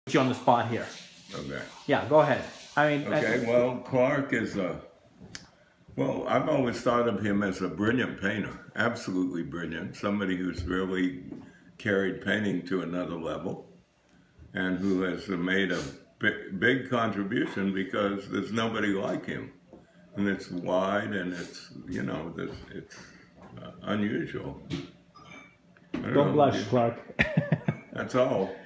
You on the spot here. Okay. Yeah, go ahead. I mean, okay. Well, Clark is well, I've always thought of him as a brilliant painter, absolutely brilliant, somebody who's really carried painting to another level, and who has made a big contribution because there's nobody like him, and it's wide and it's it's unusual. Don't blush, Clark. That's all.